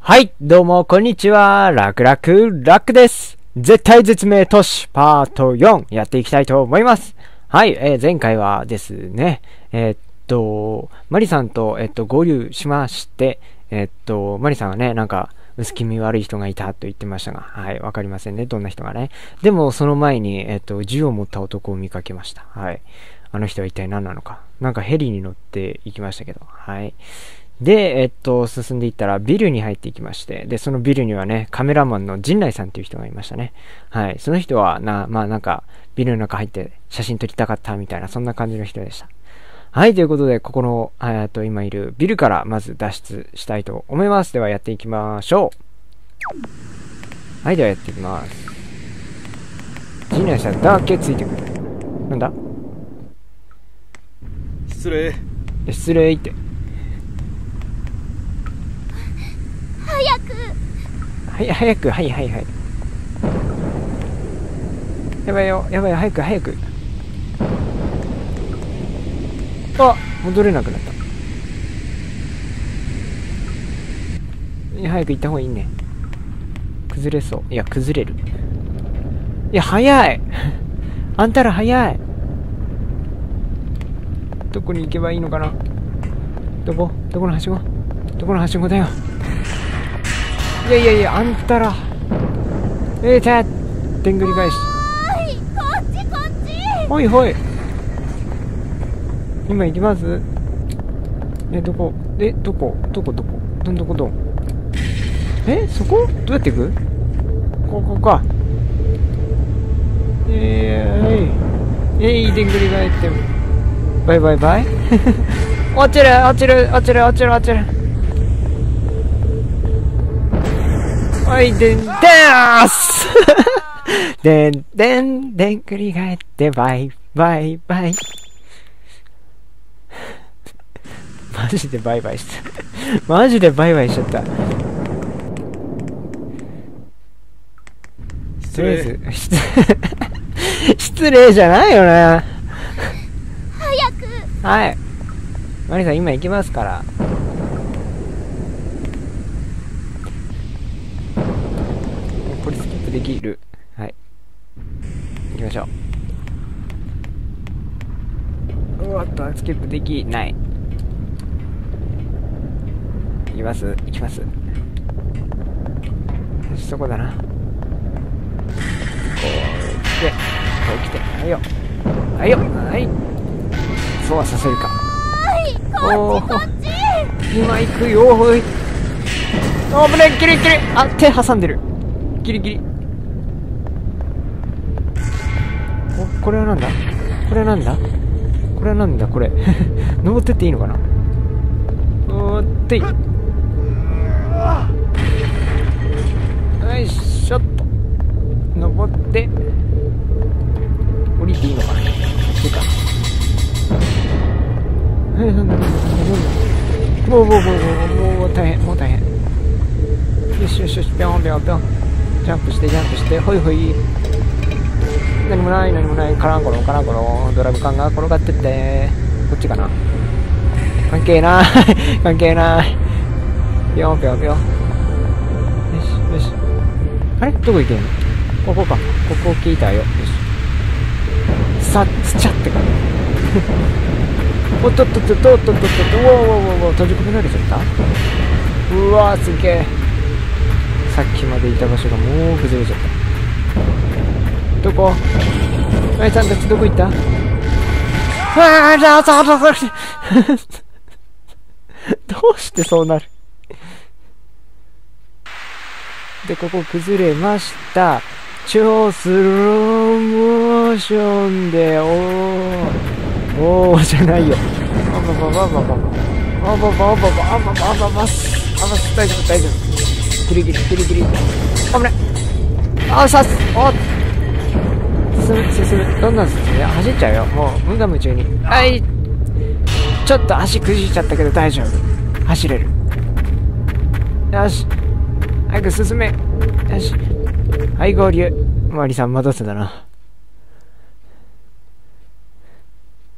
はい、どうも、こんにちは。ラクラクです。絶対絶命都市パート4やっていきたいと思います。はい、前回はですね、マリさんと、合流しまして、マリさんはね、なんか、薄気味悪い人がいたと言ってましたが、はい、わかりませんね、どんな人がね。でも、その前に、銃を持った男を見かけました。はい。あの人は一体何なのか。なんかヘリに乗って行きましたけど、はい。で、進んでいったらビルに入っていきまして、で、そのビルにはね、カメラマンの陣内さんっていう人がいましたね。はい。その人はまあなんか、ビルの中入って写真撮りたかったみたいな、そんな感じの人でした。はい、ということで、ここの、今いるビルからまず脱出したいと思います。ではやっていきましょう。はい、ではやっていきます。陣内さんだけついてくる。なんだ？ 失礼って。早く、はい。やばいよ、早く。あ、戻れなくなった。早く行った方がいいね。崩れそう。いや、崩れる。いや、早いあんたら早い。どこに行けばいいのかな。どこのはしごだよ。いや、あんたら。でんぐり返し。 こっち。 ほい。今行きます？どこどん。そこ？どうやって行く？ここか。でんぐり返って。バイ。落ちる。はい、でんくり返って、バイ。マジでバイバイしちゃった。とりあえず、失礼じゃないよな。 早く。 はい。マリさん、今行きますから。これスキップできる。はい。行きましょう。うわっと、スキップできない。行きます。よし、そこだな。こう来て。はい。そうはさせるか。 こっち。 今行くよ。ほい。危ない、ギリ。あ、手挟んでる。ギリ。これはなんだこれ。登ってっていいのかな。よいしょっと。登って。降りていいのかな。なんだ。もう大変。よし、ぴょん。ジャンプして、ほい。何もない、カランコロン、ドラム缶が転がってって、こっちかな。関係ない。ぴょん。よし。あれどこ行けんの？ここか。ここ聞いたよ。よし。つちゃってか。おっと、閉じ込められちゃった？うわー、すげえ。さっきまでいた場所がもう崩れちゃった。どこ？マリさんたちどこ行った？どうしてそうなる？で、ここ崩れました。超スローモーションで、おーじゃないよ。大丈夫。ギリ。危ない。進む。どんどん進むよ。走っちゃうよ。もう、無我夢中に。はい。ちょっと足くじいちゃったけど大丈夫。走れる。よし。早く進め。よし。はい、合流。マリさん、待たせだな。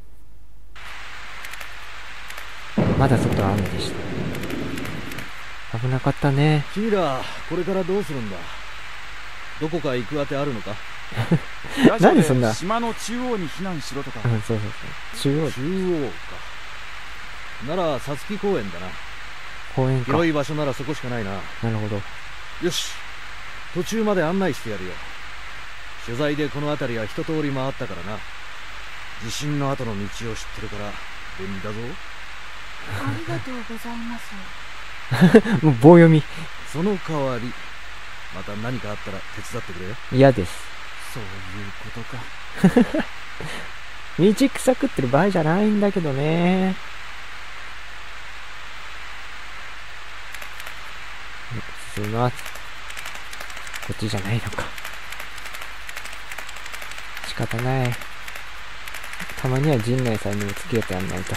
まだ外は雨でした。 危なかったね。 君らこれからどうするんだ？どこか行くあてあるのか？ なんでそんな。 島の中央に避難しろとか。 うん、そうそうそう。中央。 中央か。なら皐月公園だな。 公園か。 広い場所ならそこしかないな。 なるほど。 よし、途中まで案内してやるよ。取材でこの辺りは一通り回ったからな。地震の後の道を知ってるから便利だぞ。 ありがとうございます。 もう棒読み。 その代わりまた何かあったら手伝ってくれよ。 嫌です。 そういうことか。 道草食ってる場合じゃないんだけどね。進みます。こっちじゃないのか。仕方ない。たまには陣内さんにも付き合ってやんないと。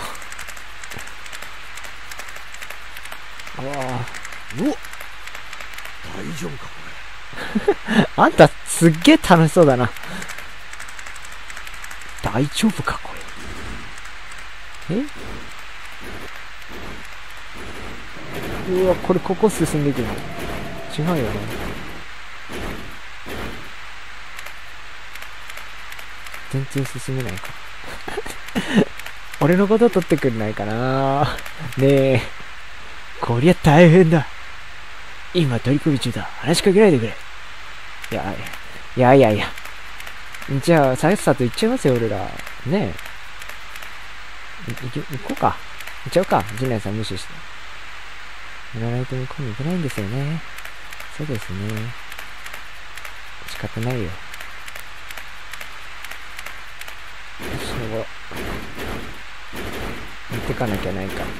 うわぁ。 お、大丈夫かこれ。 あんたすっげえ楽しそうだな。大丈夫かこれ。うわ、これここ進んでいくの違うよね。全然進めないか。俺のこと取ってくれないかな。ねえ、こりゃ大変だ。今取り込み中だ。話しかけないでくれ。いや。じゃあ、さっさと行っちゃいますよ、俺ら。ねえ。行こうか。行っちゃおうか。陣内さん無視して。やらないと向こうに行けないんですよね。そうですね。仕方ないよ。よし、登ろう。行ってかなきゃないから。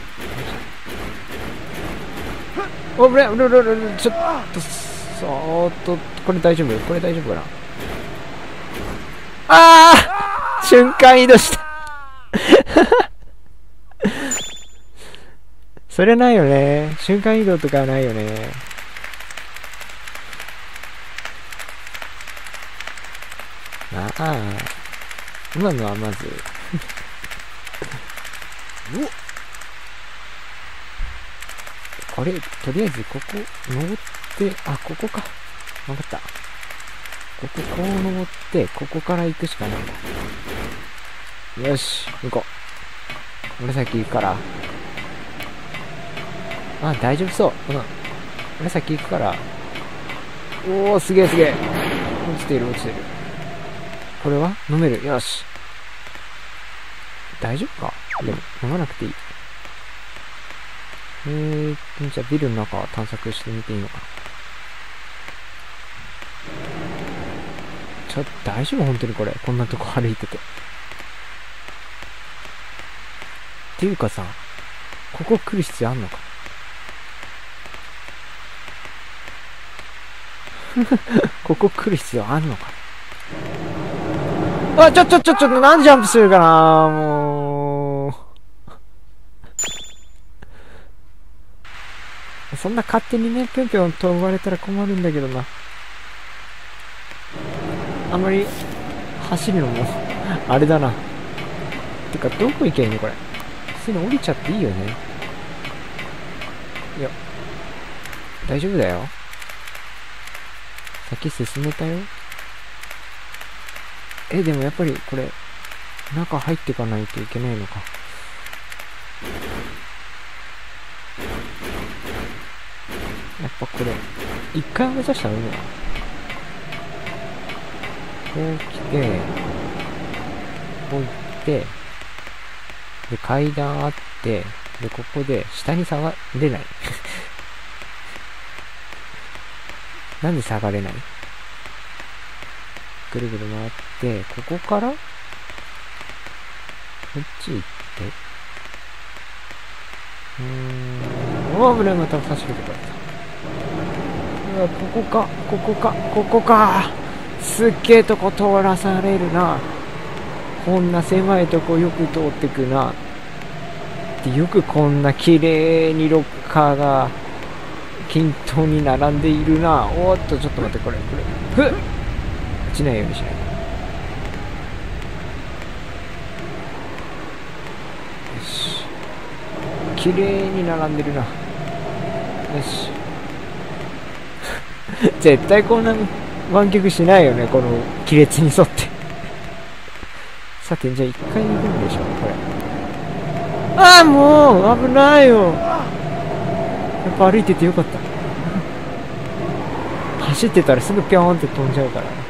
おぶれ、ちょっと、これ大丈夫？これ大丈夫かな？あー！瞬間移動した。それないよね。瞬間移動とかはないよね。ああ。今のはまず。これ、とりあえずここ、登って、あ、ここか。わかった。ここ、こう登って、ここから行くしかないんだ。よし、行こう。俺先行くから。あ、大丈夫そう。うん。俺先行くから。おー、すげえ。落ちてる。これは飲める。よし。大丈夫か？でも、飲まなくていい。じゃあビルの中を探索してみていいのかな。ちょっと大丈夫？本当にこれ。こんなとこ歩いてて。っていうかさ、ここ来る必要あんのかここ来る必要あんのかな。あ、ちょ、なんでジャンプするかなもう。そんな勝手にね、ぴょんぴょん飛ばれたら困るんだけどな。あんまり、走るのも、あれだな。てか、どこ行けばいいのこれ。普通に降りちゃっていいよね。いや、大丈夫だよ。先進めたよ。でもやっぱりこれ、中入っていかないといけないのか。やっぱこれ、一回目指したらいいのかな。こう来て、こう行って、で、階段あって、で、ここで下に下がれない。なんで下がれない？ぐるぐる回って、ここからこっち行って、危ない、また走るとこだった。ここか。すっげえとこ通らされるな。こんな狭いとこよく通ってくな。で、よくこんな綺麗にロッカーが均等に並んでいるな。おーっと、ちょっと待って、これ。ふっ！落ちないようにしない。よし。綺麗に並んでるな。 よし。絶対こんな湾曲しないよね、この亀裂に沿って。さて、じゃあ一回行くんでしょ、これ。ああ、もう危ないよ。やっぱ歩いててよかった。走ってたらすぐピョーンって飛んじゃうから。よ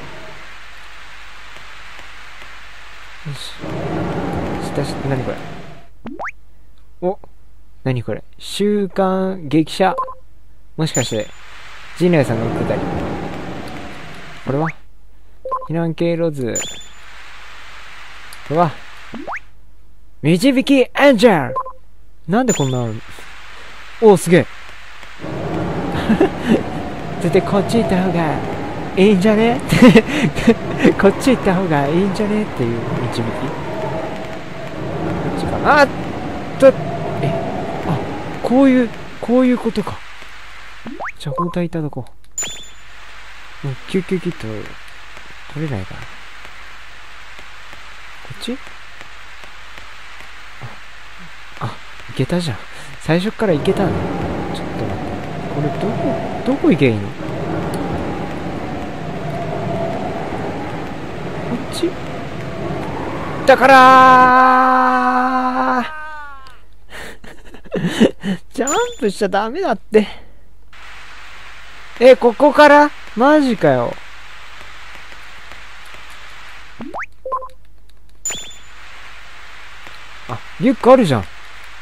し。何これ。お、何これ。週刊激写。もしかして、陣内さんが売ってたり。これは避難経路図。これは導きエンジェル。なんでこんなの。おお、すげえ。絶対こっち行った方がいいんじゃねこっち行った方がいいんじゃねっていう導き。こっちかな。こういうことか。じゃあ本体いただこう。もう救急キット取れないから。こっち？いけたじゃん。最初からいけたね。ちょっと待って。これどこ行けばいいの？こっち？だからジャンプしちゃダメだって。ここからマジかよ。リュックあるじゃん。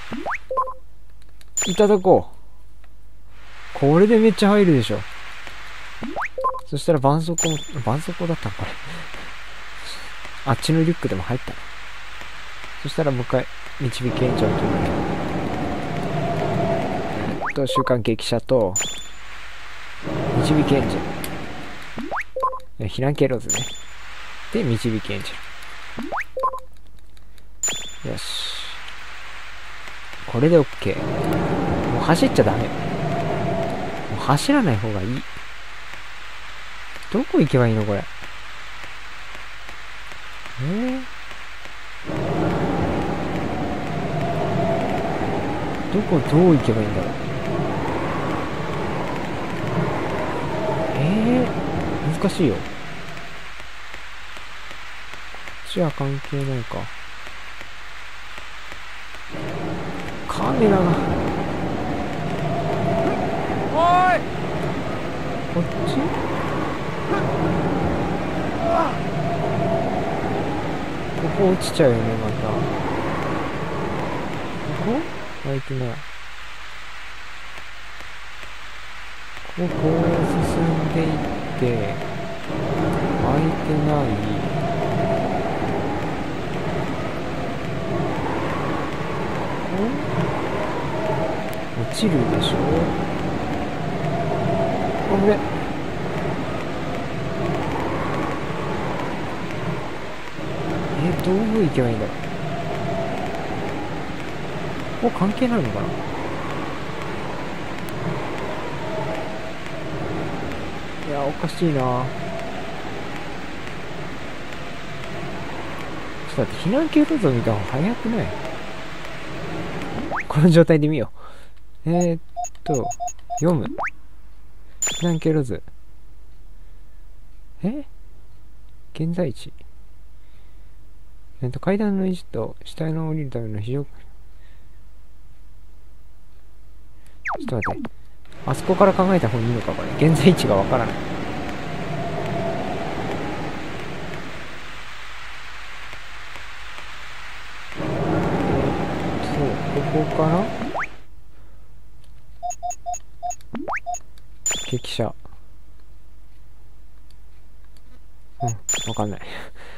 いただこう。これでめっちゃ入るでしょ。そしたら絆創膏も、絆創膏だったのこれ。あっちのリュックでも入った。そしたらもう一回、導きエンジェルと週刊激写と、導きエンジェル。避難経路図ね。で、導きエンジェル。よし。これで OK。もう走っちゃダメ。もう走らない方がいい。どこ行けばいいのこれ。どう行けばいいんだろう。難しいよ。こっちは関係ないか。カメラが。こっち？ここ落ちちゃうよね、また。ここ？開いてない。こう進んでいって、開いてない。落ちるでしょ。あぶね。どう行けばいいんだろう。ここ関係ないのかな。いや、おかしいな。ちょっと待って、避難経路図を見た方が早くない？この状態で見よう。読む。避難経路図。現在地。階段の位置と下の降りるための非常。ちょっと待って。あそこから考えた方がいいのかこれ。現在地がわからない。ここかな？激写。わかんない。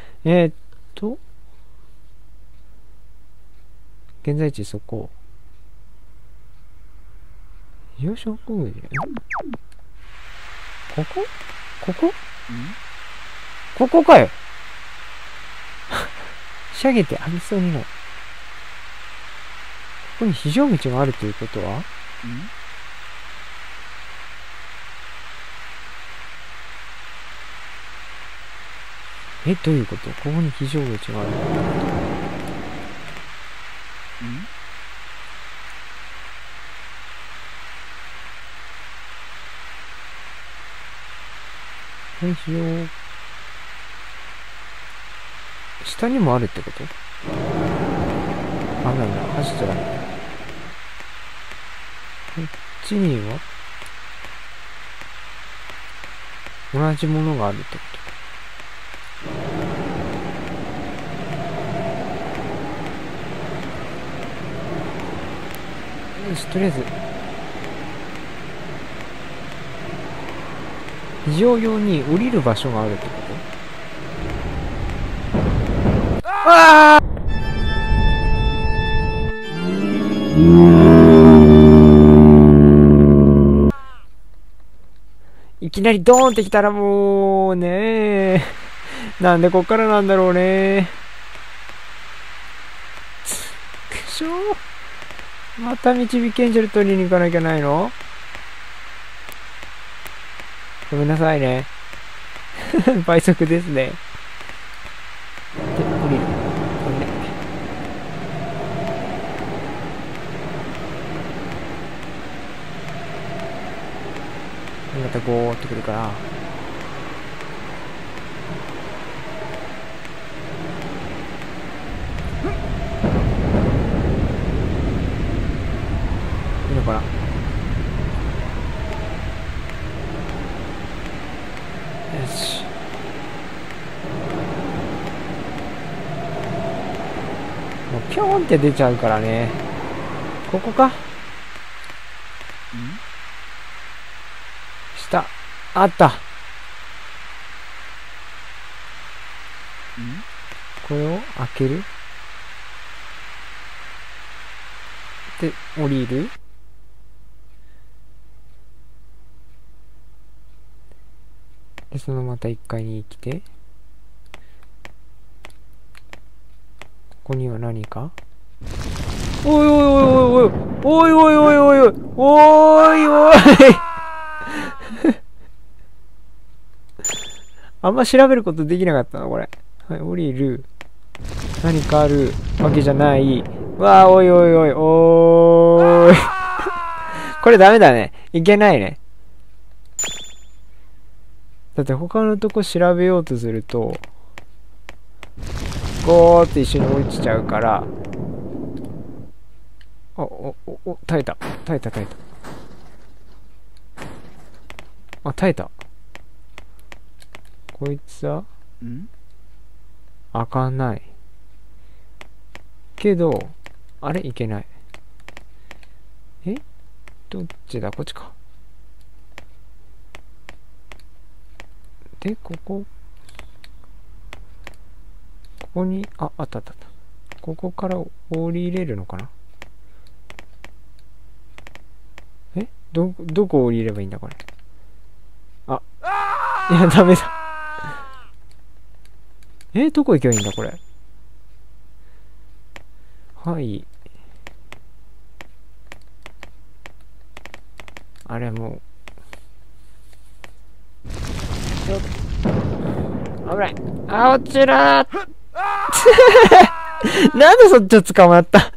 現在地そこ。上昇工具で。ここ？ここかよ。仕上げてありそうにない。ここに非常口があるということは？どういうこと？ここに非常口がある。 よいしょ。下にもあるってこと？あ、なんだ、走っちゃダメ。こっちには同じものがあるってこと？よし、とりあえず非常用に降りる場所があるってこと？ああ！いきなりドーンってきたらもうねなんでこっからなんだろうね。くしょー。また導きエンジェル取りに行かなきゃないの？ごめんなさいね。倍速ですね。で、降りる。これね。またゴーってくるから。いいのかな？よし。もうピョーンって出ちゃうからね。ここか？下。あった。これを開ける？で、降りる？で、そのまた1階に来て、ここには何か？おいおいおいおいおいおいおいおいおいおいおいおいあんま調べることできなかったな、これ。はい、降りる。何かあるわけじゃない。わあ、おいおいおいおーいこれダメだね。いけないね。だって他のとこ調べようとするとゴーって一緒に落ちちゃうから。耐えた。耐えた。あ、耐えた。こいつは開かないけど、あれいけない。え、どっちだ？こっちか。で、ここに、あった。ここから降りれるのかな？え？どこ降りればいいんだこれ。あ、いや、ダメだ。どこ行けばいいんだこれ。はい。あれもう。ちょっと。危ない。あ、落ちらーなんでそっちを捕まった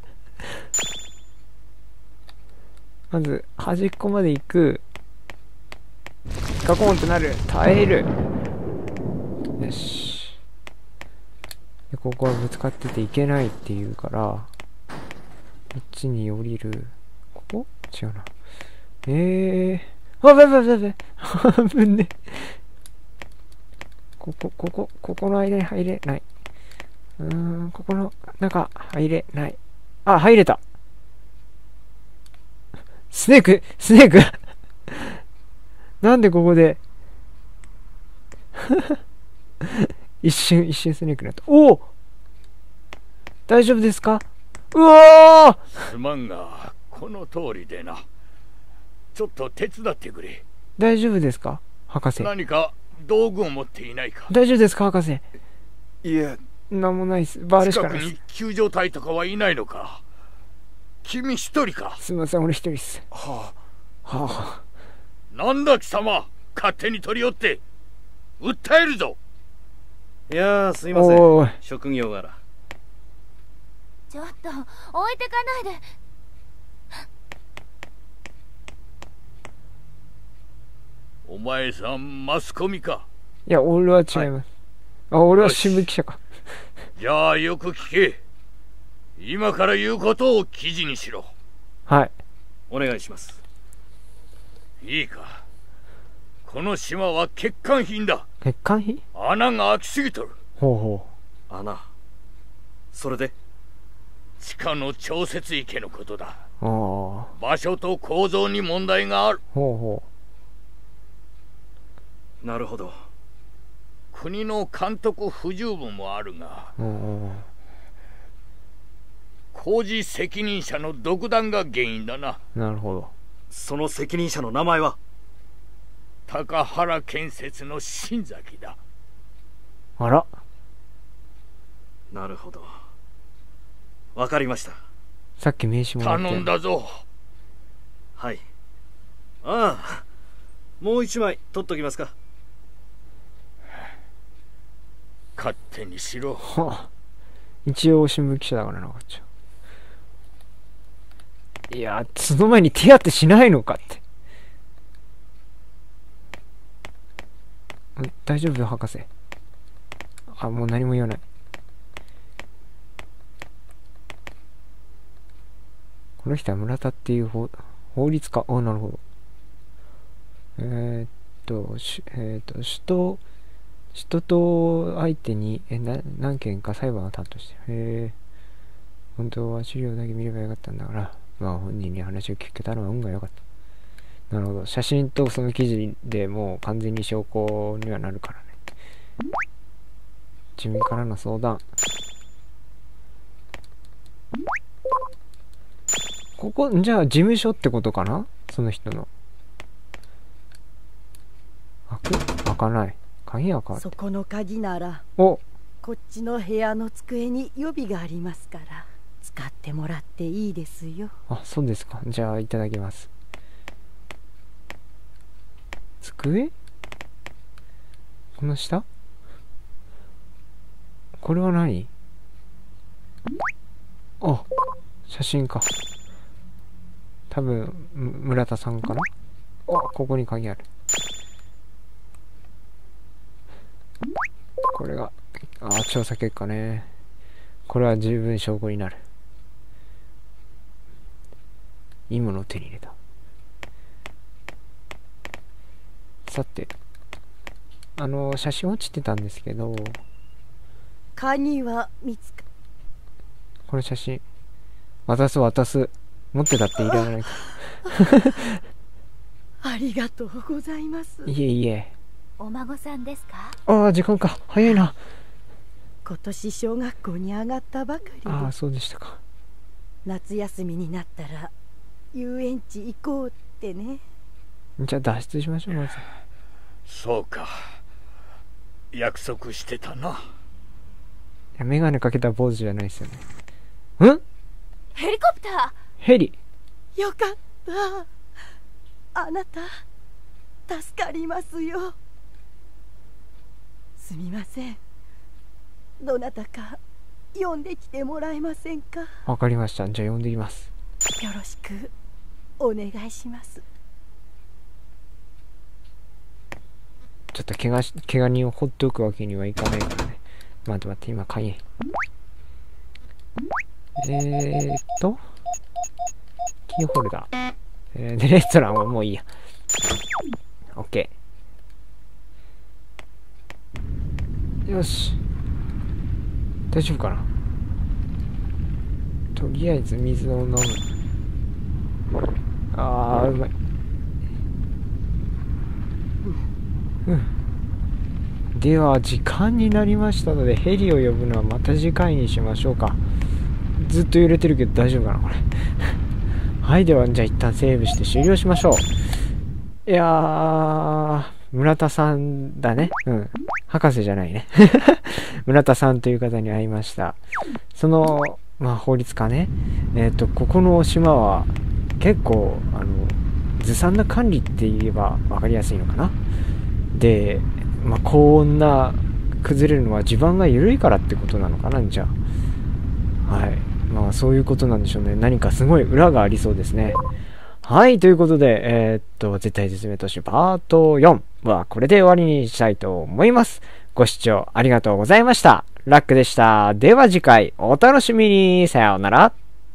まず、端っこまで行く。ガコンってなる。耐える。よし。で、ここはぶつかってていけないっていうから、こっちに降りる。ここ？違うな。危ね。ここの間に入れない。ここの中入れない。あ、入れた。スネークなんでここで一瞬スネークになった。おお、大丈夫ですか？うわー、 すまんがこの通りでな。ちょっと手伝ってくれ。 大丈夫ですか博士？ 何か道具を持っていないか？ 大丈夫ですか博士？ いえ、 なんもないです。バールしかないです。 近くに救助隊とかはいないのか？君一人か？ すみません、俺一人です。 はあ。 なんだ貴様、勝手に取り寄って訴えるぞ。 いやー、すいません。 おい、 職業柄。 ちょっと置いてかないで。 お前さんマスコミか？ いや、俺は違います。あ、俺は新聞記者か。 じゃあよく聞け。今から言うことを記事にしろ。 はい。 お願いします。 いいか。この島は欠陥品だ。 欠陥品？ 穴が開きすぎとる。 ほうほう。穴。それで？ 地下の調節池のことだ。 ああ。 場所と構造に問題がある。 ほうほう。なるほど。 国の監督不十分もあるが、工事責任者の独断が原因だな。 なるほど。 その責任者の名前は？ 高原建設の新崎だ。 あら。 なるほど。わかりました。 さっき名刺もらって。 頼んだぞ。 はい。ああ、もう一枚取っときますか。 勝手にしろ。 一応新聞記者だからな、こっちは。いや、その前に手当てしないのかって。大丈夫よ、博士。あ、もう何も言わない。この人は村田っていう法律家。あ、なるほど。人と相手に何件か裁判を担当してる。本当は資料だけ見ればよかったんだから、まあ本人に話を聞けたのは運が良かった。なるほど。写真とその記事でもう完全に証拠にはなるからね。自分からの相談。ここ、じゃあ事務所ってことかな？その人の。開かない。鍵開かる。 そこの鍵なら、 こっちの部屋の机に予備がありますから、使ってもらっていいですよ。 あ、そうですか。じゃあいただきます。机？この下？これは何？あ、写真か。多分村田さんかな。あ、ここに鍵ある。これが調査結果ね。これは十分証拠になる。いいものを手に入れた。さて、写真落ちてたんですけど、 鍵は見つか。 この写真渡す。持ってたっていらないか。 ありがとうございます。 いえいえ。 お孫さんですか？ ああ、時間か。早いな。 今年小学校に上がったばかりで。 ああ、そうでしたか。 夏休みになったら遊園地行こうってね。 じゃあ脱出しましょう、まず。 そうか。約束してたな。 いや、メガネかけた坊主じゃないですよね。 ヘリコプター。 ヘリ。 よかった。あなた助かりますよ。すみません。どなたか呼んできてもらえませんか？ わかりました。じゃあ呼んできます。 よろしくお願いします。 ちょっと怪我人を放っておくわけにはいかないからね。待って、今鍵。キーホルダー。で、レストランはもういいや。オッケー。よし。大丈夫かな？とりあえず水を飲む。あー、うまい。では、時間になりましたので、ヘリを呼ぶのはまた次回にしましょうか。ずっと揺れてるけど大丈夫かな、これ。はい、では、じゃあ一旦セーブして終了しましょう。いやー、村田さんだね。博士じゃないね。村田さんという方に会いました。その、法律家ね。ここの島は、結構、ずさんな管理って言えば分かりやすいのかな。で、高温な崩れるのは地盤が緩いからってことなのかな、じゃあ。はい。そういうことなんでしょうね。何かすごい裏がありそうですね。 はい、ということで、絶対絶命都市パート4はこれで終わりにしたいと思います。ご視聴ありがとうございました。ラックでした。では次回お楽しみに。さようなら。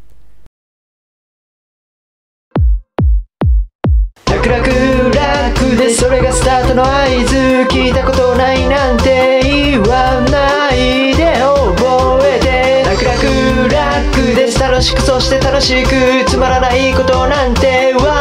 楽々楽でそれがスタートの合図。聞いたことないなんて言わないで覚えて。楽々楽です。楽しくそして楽しくつまらないことなんて